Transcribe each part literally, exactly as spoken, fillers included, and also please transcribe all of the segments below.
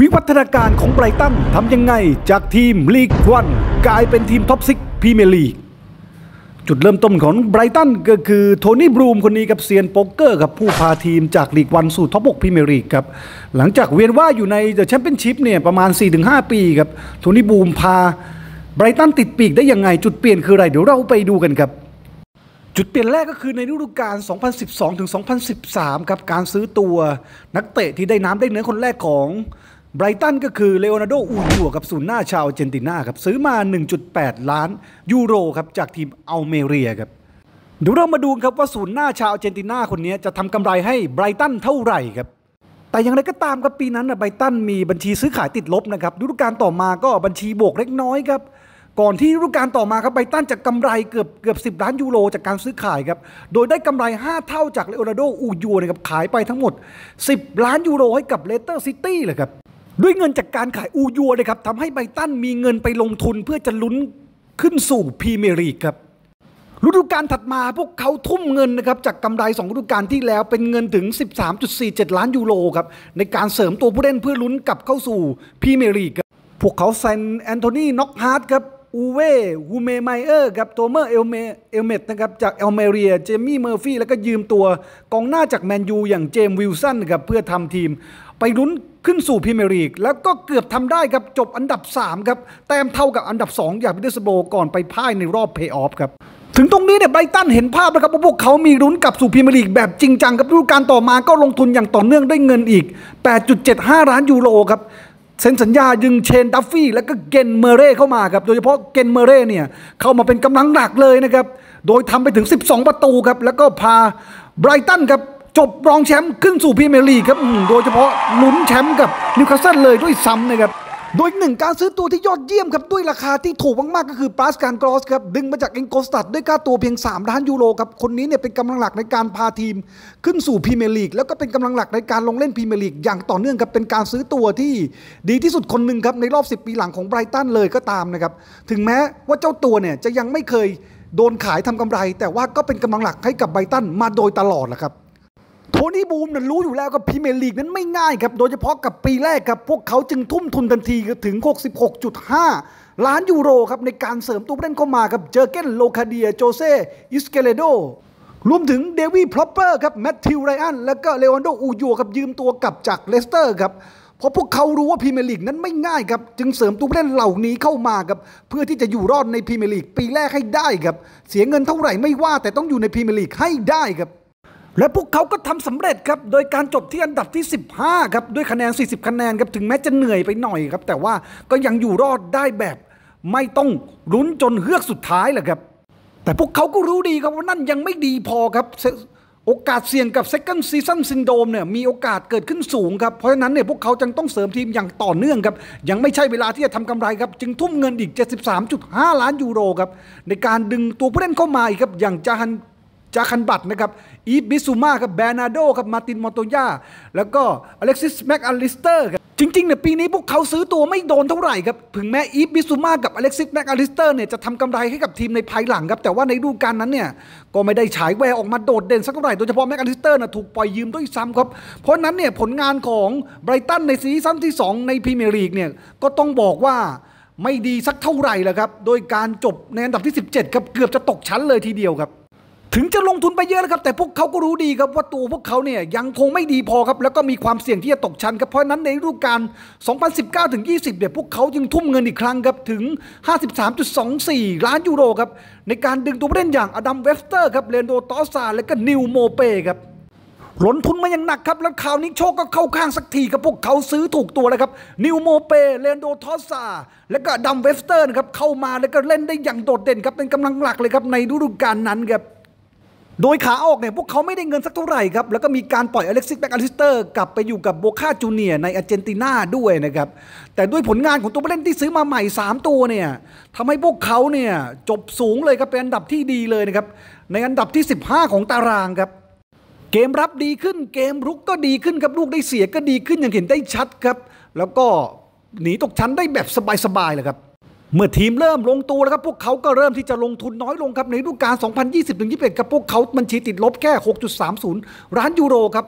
วิวัฒนาการของไบรตันทำยังไงจากทีมลีกวันกลายเป็นทีมท็อปซิกพรีเมียร์ลีกจุดเริ่มต้นของไบรตันก็คือโทนี่บรูมคนนี้กับเซียนโป๊กเกอร์กับผู้พาทีมจากลีกวันสู่ท็อปหกพรีเมียร์ลีกครับหลังจากเวียนว่ายอยู่ในเดอะแชมเปี้ยนชิพเนี่ยประมาณ สี่ถึงห้า ปีครับโทนี่บรูมพาไบรตันติดปีกได้ยังไงจุดเปลี่ยนคืออะไรเดี๋ยวเราไปดูกันครับจุดเปลี่ยนแรกก็คือในฤดูกาล สองพันสิบสองถึงสองพันสิบสาม ครับการซื้อตัวนักเตะที่ได้น้ำได้เนื้อคนแรกของไบรตันก็คือเลโอนาร์โด อูญัวกับศูนย์หน้าชาวอาร์เจนตินาครับซื้อมา หนึ่งจุดแปด ล้านยูโรครับจากทีมอัลเมเรียครับเดี๋ยวเรามาดูครับว่าศูนย์หน้าชาวอาร์เจนตินาคนนี้จะทำกำไรให้ไบรตันเท่าไหร่ครับแต่อย่างไรก็ตามครับปีนั้นไบรตันมีบัญชีซื้อขายติดลบนะครับฤดูกาลต่อมาก็บัญชีบวกเล็กน้อยครับก่อนที่ฤดูกาลต่อมาครับไบรตันจะกำไรเกือบเกือบสิบล้านยูโรจากการซื้อขายครับโดยได้กำไรห้าเท่าจากเลโอนาร์โด อูญัวนะครับขายไปทั้งหมดสิบล้านยูโรให้กับเลสเตอร์ซิตี้เลยครับด้วยเงินจากการขายอูญัวเลยครับทำให้ไบรตันมีเงินไปลงทุนเพื่อจะลุ้นขึ้นสู่พรีเมียร์ลีกครับฤดูกาลถัดมาพวกเขาทุ่มเงินนะครับจากกำไรสองฤดูกาลที่แล้วเป็นเงินถึง สิบสามจุดสี่เจ็ด ล้านยูโรครับในการเสริมตัวผู้เล่นเพื่อลุ้นกลับเข้าสู่พรีเมียร์ลีกครับพวกเขาเซ็นแอนโทนี น็อกฮาร์ทครับอูเว่ฮูเมไมเออร์ครับโทเมอร์เอลเมเอลเมตนะครับจากเอลเมเรียเจมี่เมอร์ฟี่แล้วก็ยืมตัวกองหน้าจากแมนยูอย่างเจมส์วิลสันครับเพื่อทำทีมไปลุ้นขึ้นสู่พรีเมียร์ลีกแล้วก็เกือบทำได้ครับจบอันดับสามครับแต้มเท่ากับอันดับสองอย่างมิดเดิลสโบว์ก่อนไปพ่ายในรอบเพลย์ออฟครับถึงตรงนี้เนี่ยไบรตันเห็นภาพแล้วครับว่าพวกเขามีลุ้นกลับสู่พรีเมียร์ลีกแบบจริงจังครับฤดูกาลต่อมาก็ลงทุนอย่างต่อเนื่องได้เงินอีก แปดจุดเจ็ดห้า ล้านยูโรครับเซ็นสัญญายึงเชนดัฟฟี่แล้วก็เกนเมเร่เข้ามาครับโดยเฉพาะเกนเมเร่เนี่ยเข้ามาเป็นกำลังหลักเลยนะครับโดยทำไปถึงสิบสองประตูครับแล้วก็พาไบรตันครับจบรองแชมป์ขึ้นสู่พรีเมียร์ลีกครับโดยเฉพาะลุ้นแชมป์กับนิวคาสเซิลเลยด้วยซ้ำนะครับโดยหนึ่งการซื้อตัวที่ยอดเยี่ยมครับด้วยราคาที่ถูกมากๆก็คือปาสคาล กรอสครับดึงมาจากเอ็นโกสตัดด้วยค่าตัวเพียงสามล้านยูโรครับคนนี้เนี่ยเป็นกำลังหลักในการพาทีมขึ้นสู่พรีเมียร์ลีกแล้วก็เป็นกำลังหลักในการลงเล่นพรีเมียร์ลีกอย่างต่อเนื่องครับเป็นการซื้อตัวที่ดีที่สุดคนหนึ่งครับในรอบสิบปีหลังของไบรตันเลยก็ตามนะครับถึงแม้ว่าเจ้าตัวเนี่ยจะยังไม่เคยโดนขายทำกำไรแต่ว่าก็เป็นกำลังหลักให้กับไบรตันมาโดยตลอดแหละครับโทนี่บูมนั้นรู้อยู่แล้วกับพรีเมียร์ลีกนั้นไม่ง่ายครับโดยเฉพาะกับปีแรกครับพวกเขาจึงทุ่มทุนทันทีถึง หกสิบหกจุดห้า ล้านยูโรครับในการเสริมตัวผู้เล่นเข้ามาครับเจอร์เกนโลคาเดียโจเซ่อิสเกเลโดรวมถึงเดวี่พลอปเปอร์ครับแมทธิวไรอันและก็เลโอนาร์โด อูญัวครับยืมตัวกลับจากเลสเตอร์ครับเพราะพวกเขารู้ว่าพรีเมียร์ลีกนั้นไม่ง่ายครับจึงเสริมตัวผู้เล่นเหล่านี้เข้ามาครับเพื่อที่จะอยู่รอดในพรีเมียร์ลีกปีแรกให้ได้ครับเสียเงินเท่าไหร่ไม่ว่าแต่ต้องอยู่ในพรีเมียร์ลีกให้ได้ครับและพวกเขาก็ทำสำเร็จครับโดยการจบที่อันดับที่สิบห้าครับด้วยคะแนนสี่สิบคะแนนครับถึงแม้จะเหนื่อยไปหน่อยครับแต่ว่าก็ยังอยู่รอดได้แบบไม่ต้องลุ้นจนเฮือกสุดท้ายแหละครับแต่พวกเขาก็รู้ดีครับว่านั่นยังไม่ดีพอครับโอกาสเสี่ยงกับ second season syndrome เนี่ยมีโอกาสเกิดขึ้นสูงครับเพราะฉะนั้นเนี่ยพวกเขาจึงต้องเสริมทีมอย่างต่อเนื่องครับยังไม่ใช่เวลาที่จะทำกำไรครับจึงทุ่มเงินอีก เจ็ดสิบสามจุดห้า ล้านยูโรครับในการดึงตัวผู้เล่นเข้ามาอีกครับอย่างจาฮันจาคันบัตนะครับอีฟบิซูมาครับแบร์นาโดครับมาตินมอโตย่าแล้วก็อเล็กซิสแม็กอลิสเตอร์ครับจริงๆเนี่ยปีนี้พวกเขาซื้อตัวไม่โดนเท่าไหร่ครับถึงแม้อีฟบิซูมากับอเล็กซิสแม็กอลิสเตอร์เนี่ยจะทำกำไรให้กับทีมในภายหลังครับแต่ว่าในฤดูกาลนั้นเนี่ยก็ไม่ได้ฉายแววออกมาโดดเด่นสักเท่าไหร่โดยเฉพาะแม็กอลิสเตอร์นะถูกปล่อยยืมด้วยซ้ำครับเพราะนั้นเนี่ยผลงานของไบรตันในซีซั่นที่สองในพรีเมียร์ลีกเนี่ยก็ต้องบอกว่าไม่ดีสักเท่าไหร่แหละครับโดยการจบในอันดับที่สิบเจ็ดครับเกือบจะตกชั้นเลยทีเดียวครับถึงจะลงทุนไปเยอะแล้วครับแต่พวกเขาก็รู้ดีครับว่าตัวพวกเขาเนี่ยยังคงไม่ดีพอครับแล้วก็มีความเสี่ยงที่จะตกชั้นครับเพราะนั้นในฤดูกาล สองพันสิบเก้าถึงยี่สิบ เนี่ยพวกเขาจึงทุ่มเงินอีกครั้งครับถึง ห้าสิบสามจุดสองสี่ ล้านยูโรครับในการดึงตัวผู้เล่นอย่างอดัมเวฟสเตอร์ครับเลนโดตอซาและก็นิวโมเป้ครับลงทุนมาอย่างหนักครับแล้วคราวนี้โชคก็เข้าข้างสักทีครับพวกเขาซื้อถูกตัวแล้วครับนิวโมเป้เลนโดทอซาและก็ดัมเวฟสเตอร์นะครับเข้ามาแล้วก็เล่นได้อย่างโดดเด่นครับเป็นกำลังหลักเลยครับในฤดูกาลนั้นครับโดยขาออกเนี่ยพวกเขาไม่ได้เงินสักเท่าไหร่ครับแล้วก็มีการปล่อยอเล็กซิสแม็กอลิสเตอร์กลับไปอยู่กับโบคาจูเนียร์ในอาร์เจนตินาด้วยนะครับแต่ด้วยผลงานของตัวผู้เล่นที่ซื้อมาใหม่สามตัวเนี่ยทำให้พวกเขาเนี่ยจบสูงเลยครับเป็นอันดับที่ดีเลยนะครับในอันดับที่สิบห้าของตารางครับเกมรับดีขึ้นเกมรุกก็ดีขึ้นครับลูกได้เสียก็ดีขึ้นอย่างเห็นได้ชัดครับแล้วก็หนีตกชั้นได้แบบสบายๆเลยครับเมื่อทีมเริ่มลงตัวแล้วครับพวกเขาก็เริ่มที่จะลงทุนน้อยลงครับในฤดูกาล สองพันยี่สิบถึงยี่สิบเอ็ด ครับพวกเขาบัญชีติดลบแค่ หกจุดสามศูนย์ ล้านยูโรครับ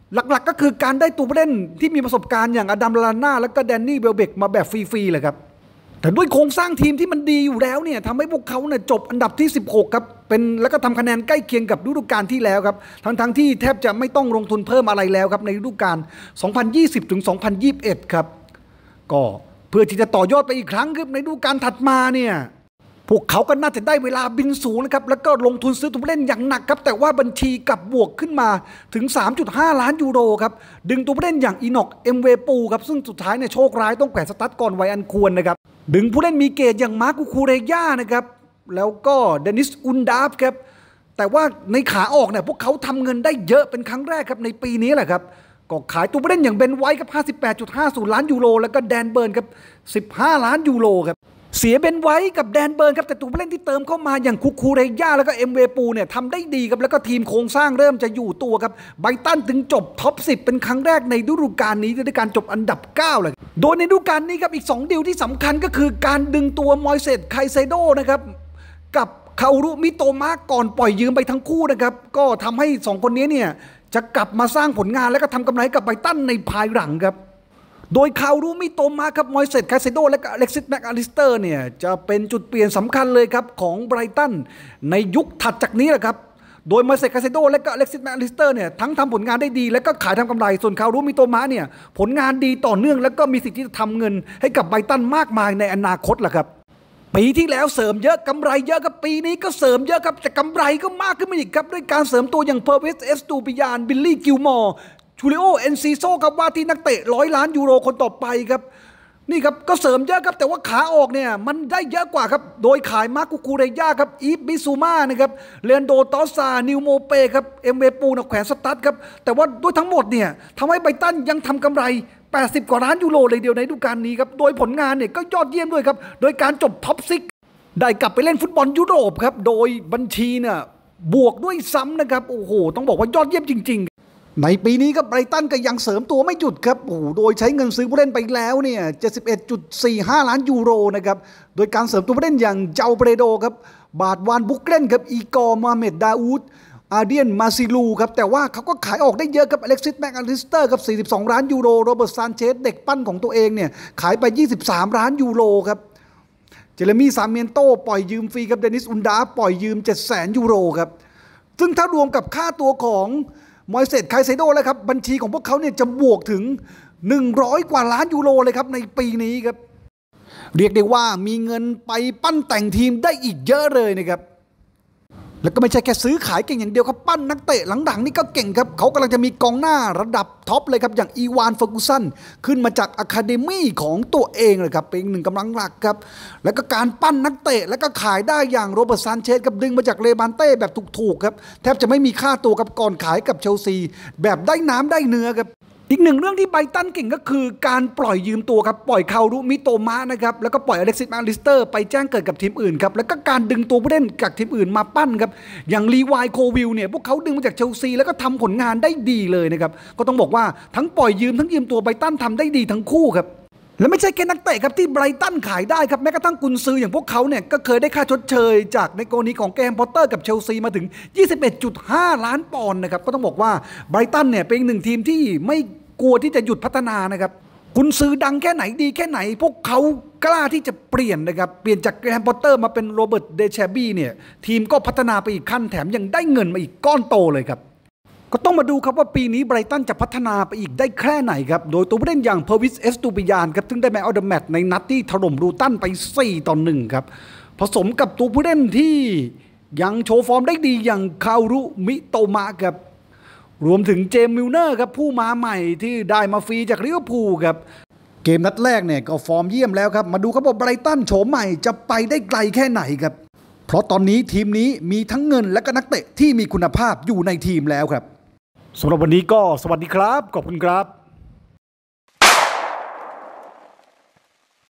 หลักๆก็คือการได้ตัวผู้เล่นที่มีประสบการณ์อย่างอดัม ลาลาน่าและก็แดนนี่เวลเบกมาแบบฟรีๆเลยครับแต่ด้วยโครงสร้างทีมที่มันดีอยู่แล้วเนี่ยทำให้พวกเขาเนี่ยจบอันดับที่สิบหกครับเป็นแล้วก็ทำคะแนนใกล้เคียงกับฤดูกาลที่แล้วครับทั้งๆที่แทบจะไม่ต้องลงทุนเพิ่มอะไรแล้วครับในฤดูกาลสองพันยี่สิบถึงสองพันยี่สิบเอ็ดครับก็เพื่อที่จะต่อยอดไปอีกครั้งครับในฤดูกาลถัดมาเนี่ยพวกเขาก็น่าจะได้เวลาบินสูงนะครับแล้วก็ลงทุนซื้อตัวผู้เล่นอย่างหนักครับแต่ว่าบัญชีกลับบวกขึ้นมาถึง สามจุดห้า ล้านยูโรครับดึงตัวผู้เล่นอย่างอีนอกเอ็มเวปูครับซึ่งสุดท้ายเนี่ยโชคร้ายต้องแขวนสตาร์ทก่อนวัยอันควรนะครับดึงผู้เล่นมีเกรดอย่างมาร์กูคูเรย่านะครับแล้วก็เดนิสอุนดาฟครับแต่ว่าในขาออกเนี่ยพวกเขาทำเงินได้เยอะเป็นครั้งแรกครับในปีนี้แหละครับก็ขายตัวผู้เล่นอย่างเบนไวท์ครับ ห้าสิบแปดจุดห้าศูนย์ ล้านยูโรแล้วก็แดนเบิร์นครับสิบห้าล้านยูโรครับเสียเบนไวท์กับแดนเบิร์นครับแต่ตัวผู้เล่นที่เติมเข้ามาอย่างคุคูเรย่าแล้วก็เอ็มเวปูเนี่ยทำได้ดีครับแล้วก็ทีมโครงสร้างเริ่มจะอยู่ตัวครับไบรตันถึงจบท็อปสิบเป็นครั้งแรกในฤดูกาลนี้ด้วยการจบอันดับเก้าเลยโดยในฤดูกาลนี้ครับอีกสองดีลที่สำคัญก็คือการดึงตัวมอยเซสไคเซโดนะครับกับคารุมิโตมะก่อนปล่อยยืมไปทั้งคู่นะครับก็ทำให้สองคนนี้เนี่ยจะกลับมาสร้างผลงานและก็ทำกำไรกับไบรตันในภายหลังครับโดยคารุมิโตมะครับมอยเซสไคเซโดและก็อเล็กซิสแมคอาลิสเตอร์เนี่ยจะเป็นจุดเปลี่ยนสำคัญเลยครับของไบรตันในยุคถัดจากนี้แหละครับโดยมอยเซสไคเซโดและก็อเล็กซิสแมคอาลิสเตอร์เนี่ยทั้งทำผลงานได้ดีและก็ขายทำกำไรส่วนคารุมิโตมะเนี่ยผลงานดีต่อเนื่องและก็มีสิทธิ์ที่จะทำเงินให้กับไบรตันมากมายในอนาคตแหละครับปีที่แล้วเสริมเยอะกำไรเยอะครับปีนี้ก็เสริมเยอะครับแต่กำไรก็มากขึ้นมาอีกครับด้วยการเสริมตัวอย่างเพอร์เวสเอสตูปิยานบิลลี่กิลมอร์ชูริโอเอนซิโซครับว่าที่นักเตะร้อยล้านยูโรคนต่อไปครับนี่ครับก็เสริมเยอะครับแต่ว่าขาออกเนี่ยมันได้เยอะกว่าครับโดยขายมาร์กูคูเรย่าครับอีฟบิซูมานะครับเรนโดตอซานิวโมเปครับเอ็มเวปูนะแขวนสตั๊ดครับแต่ว่าด้วยทั้งหมดเนี่ยทำให้ไบรตันยังทำกำไรแปดสิบกว่าล้านยูโรเลยเดียวในฤดูกาลนี้ครับโดยผลงานเนี่ยก็ยอดเยี่ยมด้วยครับโดยการจบท็อปซิกได้กลับไปเล่นฟุตบอลยุโรปครับโดยบัญชีเนี่ยบวกด้วยซ้ำนะครับโอ้โหต้องบอกว่ายอดเยี่ยมจริงๆในปีนี้ครับไบรตันก็ยังเสริมตัวไม่หยุดครับโอ้โหโดยใช้เงินซื้อผู้เล่นไปแล้วเนี่ย เจ็ดสิบเอ็ดจุดสี่ห้า ล้านยูโรนะครับโดยการเสริมตัวผู้เล่นอย่างเจ้าเบรโดครับบาดวานบุกเล่นครับอีกอร์มาเมดดาอูดอาเดียนมาซิลูครับแต่ว่าเขาก็ขายออกได้เยอะครับอเล็กซิสแมคอาลิสเตอร์ครับสี่สิบสองล้านยูโรโรเบิร์ตซานเชสเด็กปั้นของตัวเองเนี่ยขายไปยี่สิบสามล้านยูโรครับเจเรมี่ซาเมียนโตปล่อยยืมฟรีครับเดนิสอุนดาปล่อยยืม เจ็ดแสน ยูโรครับซึ่งถ้ารวมกับค่าตัวของมอยเซสไคเซโดแล้วครับบัญชีของพวกเขาเนี่ยจะบวกถึงหนึ่งร้อยกว่าล้านยูโรเลยครับในปีนี้ครับเรียกได้ว่ามีเงินไปปั้นแต่งทีมได้อีกเยอะเลยนะครับแล้วก็ไม่ใช่แค่ซื้อขายเก่งอย่างเดียวครับปั้นนักเตะหลังๆนี่ก็เก่งครับเขากำลังจะมีกองหน้าระดับท็อปเลยครับอย่างอีวานเฟอร์กูสันขึ้นมาจากอะคาเดมี่ของตัวเองเลยครับเป็นหนึ่งกำลังหลักครับแล้วก็การปั้นนักเตะแล้วก็ขายได้อย่างโรเบิร์ตซานเชสกับดึงมาจากเลบานเต้แบบถูกๆครับแทบจะไม่มีค่าตัวกับก่อนขายกับเชลซีแบบได้น้ำได้เนื้อครับอีกหนึ่งเรื่องที่ไบรตันเก่งก็คือการปล่อยยืมตัวครับปล่อยคารุมิโตมะนะครับแล้วก็ปล่อยอเล็กซิสแมคอาลิสเตอร์ไปแจ้งเกิดกับทีมอื่นครับแล้วก็การดึงตัวผู้เล่นจากทีมอื่นมาปั้นครับอย่างลีวายโควิลเนี่ยพวกเขาดึงมาจากเชลซีแล้วก็ทำผลงานได้ดีเลยนะครับก็ต้องบอกว่าทั้งปล่อยยืมทั้งยืมตัวไบรตันทำได้ดีทั้งคู่ครับและไม่ใช่แค่นักเตะครับที่ไบรตันขายได้ครับแม้กระทั่งกุนซืออย่างพวกเขาเนี่ยก็เคยได้ค่าชดเชยจากในกรณีของแกรแฮมพอตเตอร์กับเชลซีมาถึง ยี่สิบเอ็ดจุดห้า ล้านปอนด์นะครับก็ต้องบอกว่าไบรตันเนี่ยเป็นหนึ่งทีมที่ไม่กลัวที่จะหยุดพัฒนานะครับกุนซือดังแค่ไหนดีแค่ไหนพวกเขากล้าที่จะเปลี่ยนนะครับเปลี่ยนจากแกรแฮมพอตเตอร์มาเป็นโรเบิร์ตเดแชบี้เนี่ยทีมก็พัฒนาไปอีกขั้นแถมยังได้เงินมาอีกก้อนโตเลยครับก็ต้องมาดูครับว่าปีนี้ไบรตันจะพัฒนาไปอีกได้แค่ไหนครับโดยตัวผู้เล่นอย่างเพอร์วิสเอสตูปิยานครับซึ่งได้แมนออฟเดอะแมตช์ในนัดที่ถล่มรูตันไปสี่ต่อหนึ่งครับผสมกับตัวผู้เล่นที่ยังโชว์ฟอร์มได้ดีอย่างคารุมิโตมะครับรวมถึงเจมส์มิลเนอร์ครับผู้มาใหม่ที่ได้มาฟรีจากลิเวอร์พูลครับเกมนัดแรกเนี่ยก็ฟอร์มเยี่ยมแล้วครับมาดูครับว่าไบรตันโฉมใหม่จะไปได้ไกลแค่ไหนครับเพราะตอนนี้ทีมนี้มีทั้งเงินและก็นักเตะที่มีคุณภาพอยู่ในทีมแล้วครับสำหรับวันนี้ก็สวัสดีครับขอบคุณครับ